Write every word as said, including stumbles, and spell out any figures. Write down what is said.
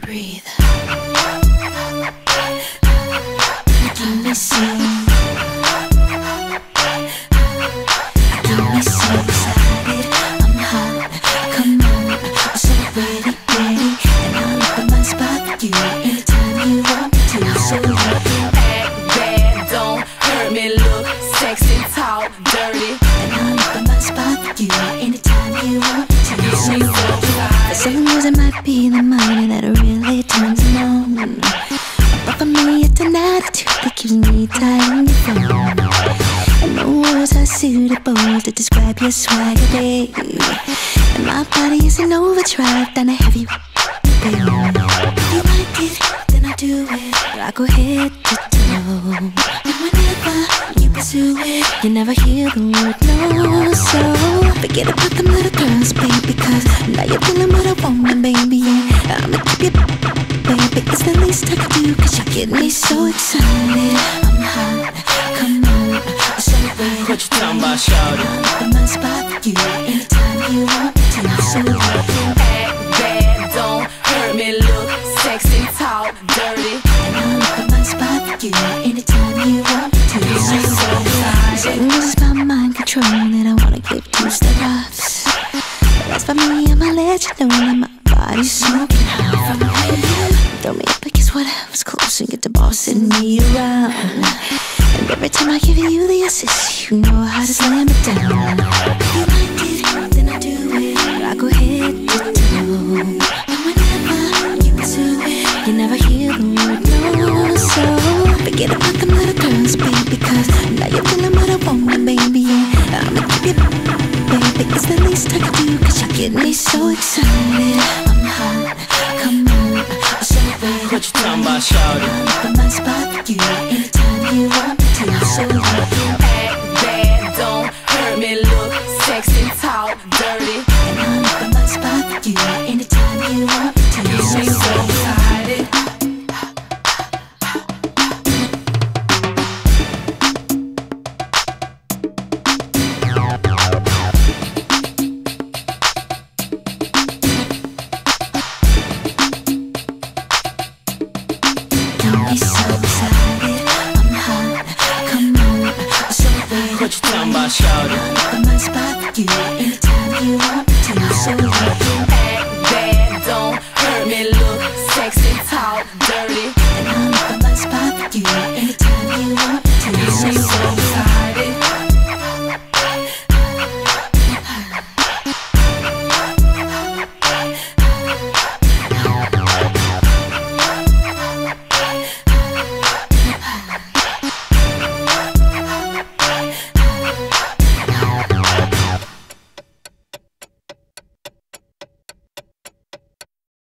breathe. Making me sing. Making me so excited. I'm hot. Come on, I'm so ready, ready. And I'll open my spot for you anytime you want me to. So you can act bad, don't hurt me. Look sexy, talk dirty. And I'll open my spot for you anytime you want me to. So you can for some reason it might be the money that really turns me on. But for me it's an attitude that keeps me tight on your phone. And no words are suitable to describe your swagger, babe. And my body is an overdrive, then I have you, babe. If you like it, then I do it. I go head to toe. And whenever you pursue it, you never hear the word no. So forget about them little girls, baby, cause now you're feeling what I want, baby. Yeah, I'ma keep you, baby. It's the least I can do, cause you get me so excited. I'm hot, come on, I'm so ready. What you talking about, shawty? I'll open my spot for you anytime you want me to. So you can act bad, don't hurt me. Look sexy, talk dirty. And I'll open my spot for you anytime you want me to. So you can it's about mind control that I wanna give two step-ups. That's for me, I'ma let you know that my body's smoking hot from here. Throw me up against whatever's close and get the bossing me around. And every time I give you the assist, you know how to slam it down. If you like it, then I do it. I go head to toe. And whenever you pursue it, you never hear the word no. So forget about them little girls, baby, cause now you're feeling what I want, baby. Yeah, I'ma keep you, baby. It's the least I can do, cause you get me so excited. I'm hot, come on, I'm so ready. What you talking about, shawty? I'll open my spot for you anytime you want me to. So you can act bad, don't hurt me. Look sexy, talk dirty. And I'll open my spot for you anytime you want me to. So you so excited. me so excited. I'm hot, come on, I'm so ready. What you talking about, shawty? I'll open my spot for you anytime you want me to. So you can